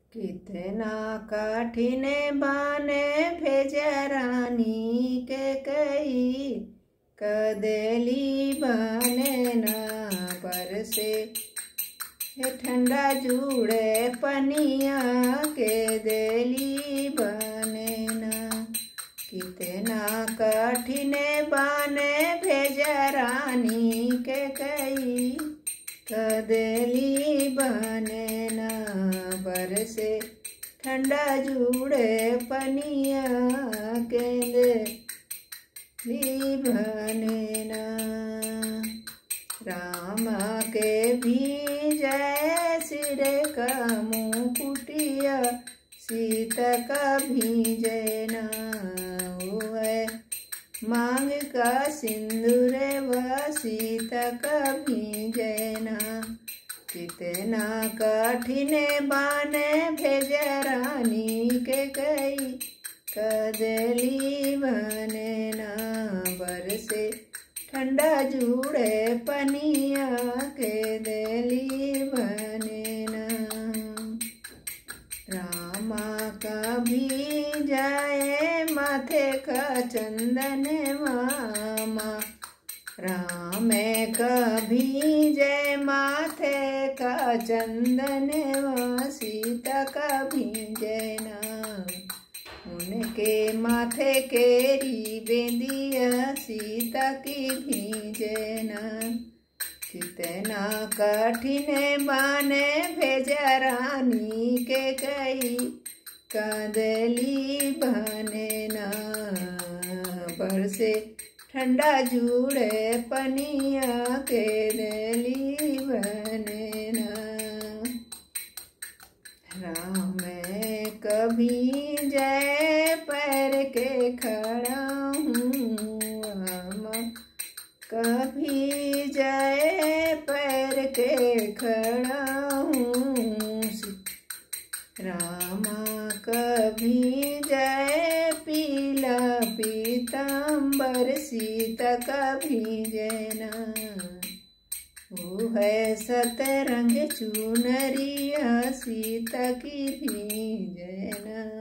कितना कठिन बाने भेजा रानी के कई कदली बने न बरसे ठंडा जुड़े पनिया के देली बने न। कितना कठिन बाने भेजा रानी के कई कदली बने न बरसे ठंडा जुड़े पनिया के देली बने न। राम के भीजय सिर का मुकुटिया सीता का भीजय न है मांग का सिंदूर व सीता का भीजय न। कितना कठिन बाने भेजा रानी के कई कदली बने न बरसे ठंडा जुड़े पनिया के देली बने न। रामा का भी जाए माथे का चंदन मामा राम कभी जय माथे का चंदन व सीता का भी जय न। उनके माथे केरी बेंदिया सीता की भी जय न। कितना कठिन बाने भेजा रानी के कई कदली बने न बरसे ठंडा जुड़े पनिया के देली बने न। राम कभी जय पैर के खड़ा हूँ कभी जय पैर के खड़ा हूँ। रामा कभी जय पीला पीताम्बर सीता का भी जय न। वो है सतरंग चुनरिया सीता की भी जय न।